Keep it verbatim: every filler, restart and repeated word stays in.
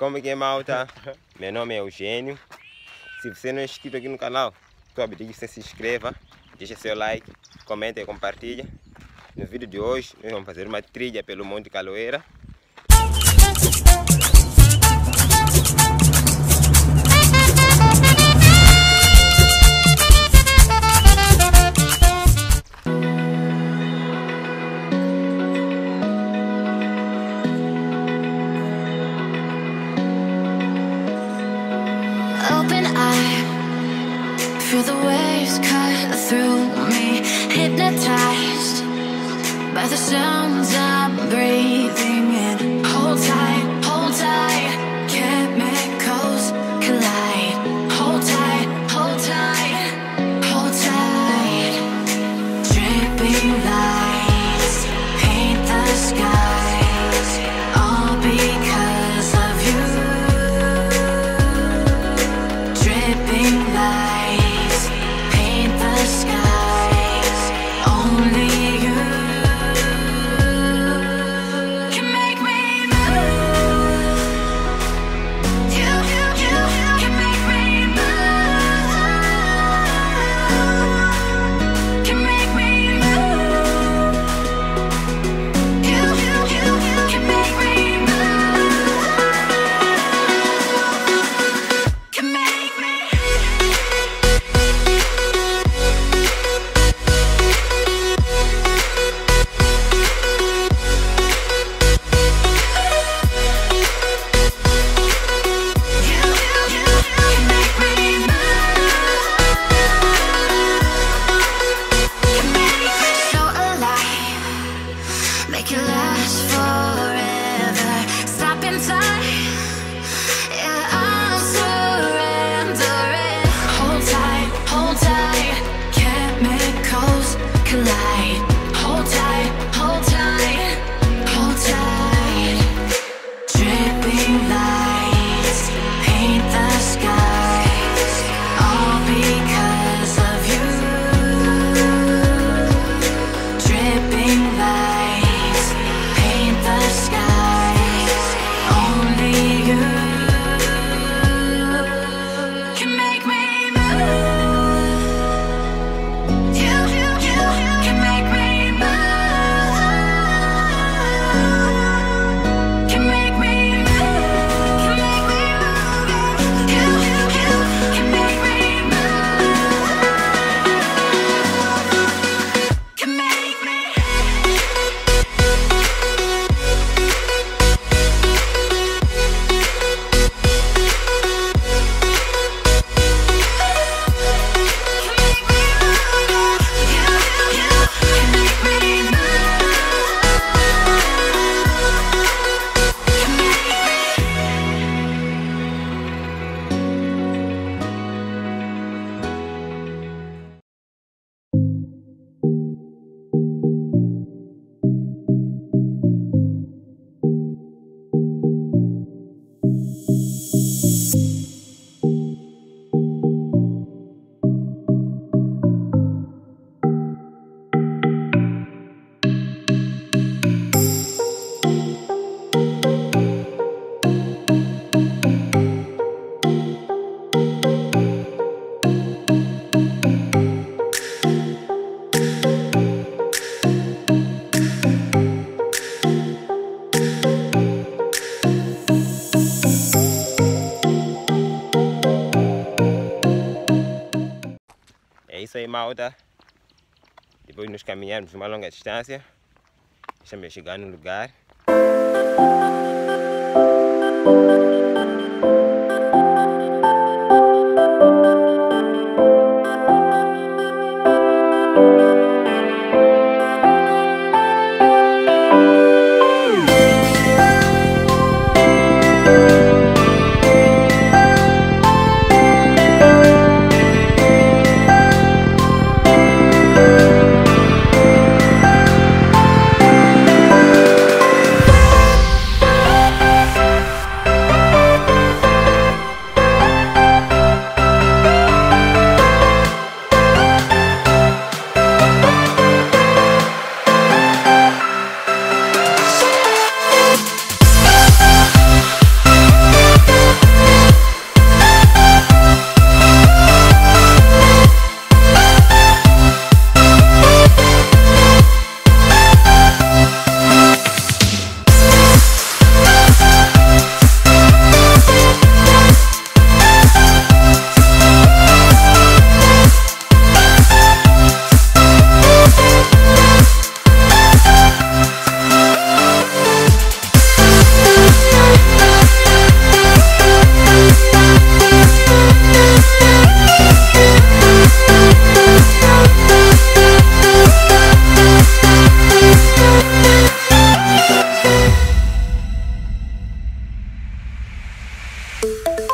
Como é que é, malta? Meu nome é Eugênio. Se você não é inscrito aqui no canal, estou a pedir que você se inscreva, deixa seu like, comenta e compartilha. No vídeo de hoje, nós vamos fazer uma trilha pelo Monte Cachoeira. Open eye, feel the waves cut through me, hypnotized by the sounds I'm breathing in. Hold tight, hold tight, chemicals collide. Hold tight, hold tight, hold tight. Dripping lights paint the skies, all because of you. Dripping lights paint the skies, only you can make me move. You, you, you can make me move. Can make me move. You, you, you can make me move. Can make me. Make it last forever. Stop in time. Yeah, I'm surrendering. Hold tight, hold tight. Chemicals collide. Hold tight, hold tight, hold tight. Dripping lights paint the skies, all because of you. Dripping lights paint the skies, only you can make me move. You, you, you can make me move. Can make me move. Can make me move. You, you, you can make me move. Can make me. É isso aí, malta. Depois de nos caminharmos uma longa distância, deixa-me chegar no lugar. Can you.